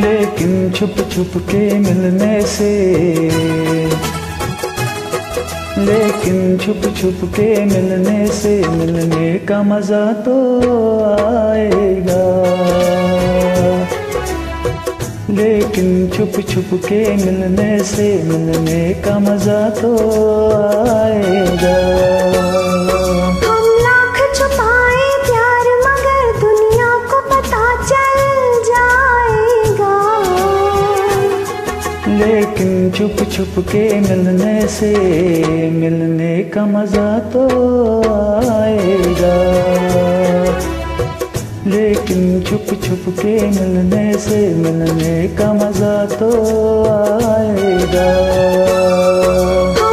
लेकिन छुप छुप के मिलने से, लेकिन छुप छुप के मिलने से मिलने का मजा तो आएगा। लेकिन छुप छुप के मिलने से मिलने का मजा तो आएगा। हम लाख छुपाए प्यार मगर दुनिया को पता चल जाएगा। लेकिन छुप छुप के मिलने से मिलने का मजा तो आएगा। लेकिन छुप छुप के मिलने से मिलने का मजा तो आएगा।